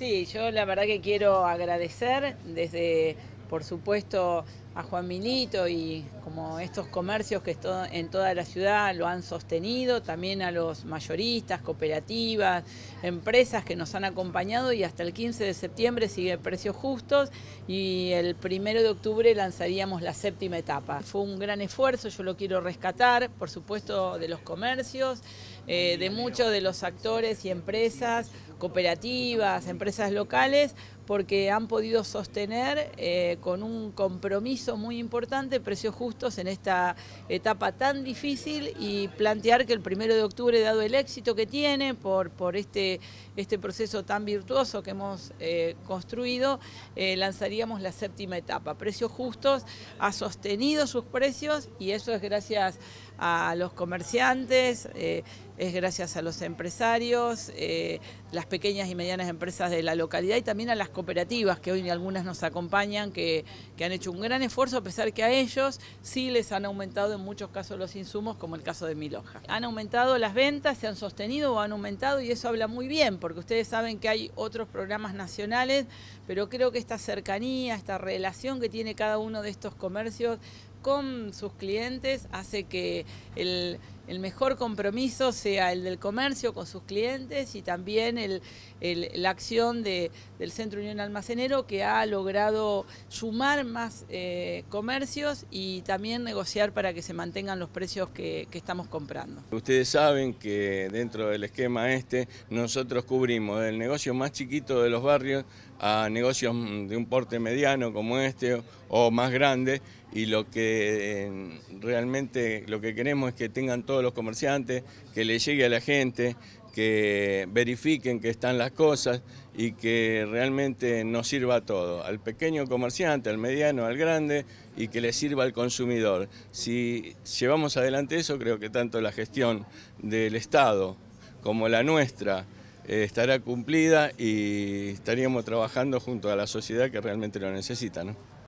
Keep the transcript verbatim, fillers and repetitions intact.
Sí, yo la verdad que quiero agradecer desde, por supuesto, a Juan Minito y como estos comercios que esto- en toda la ciudad lo han sostenido, también a los mayoristas, cooperativas, empresas que nos han acompañado y hasta el quince de septiembre sigue Precios Justos y el primero de octubre lanzaríamos la séptima etapa. Fue un gran esfuerzo, yo lo quiero rescatar, por supuesto, de los comercios, eh, de muchos de los actores y empresas, cooperativas, empresas locales, porque han podido sostener eh, con un compromiso muy importante precios justos en esta etapa tan difícil y plantear que el primero de octubre, dado el éxito que tiene por, por este, este proceso tan virtuoso que hemos eh, construido, eh, lanzaríamos la séptima etapa. Precios Justos ha sostenido sus precios y eso es gracias a los comerciantes, eh, es gracias a los empresarios, eh, las pequeñas y medianas empresas de la localidad y también a las cooperativas que hoy algunas nos acompañan, que, que han hecho un gran esfuerzo a pesar que a ellos sí les han aumentado en muchos casos los insumos, como el caso de Miloja. Han aumentado las ventas, se han sostenido o han aumentado y eso habla muy bien, porque ustedes saben que hay otros programas nacionales, pero creo que esta cercanía, esta relación que tiene cada uno de estos comercios con sus clientes hace que el, el mejor compromiso sea el del comercio con sus clientes y también el, el, la acción de, del Centro Unión Almacenero, que ha logrado sumar más eh, comercios y también negociar para que se mantengan los precios que, que estamos comprando. Ustedes saben que dentro del esquema este nosotros cubrimos el negocio más chiquito de los barrios a negocios de un porte mediano como este o más grande, y lo que eh, realmente lo que queremos es que tengan todos los comerciantes, que le llegue a la gente, que verifiquen que están las cosas y que realmente nos sirva a todo, al pequeño comerciante, al mediano, al grande, y que le sirva al consumidor. Si llevamos adelante eso, creo que tanto la gestión del Estado como la nuestra eh, estará cumplida y estaríamos trabajando junto a la sociedad que realmente lo necesita, ¿no?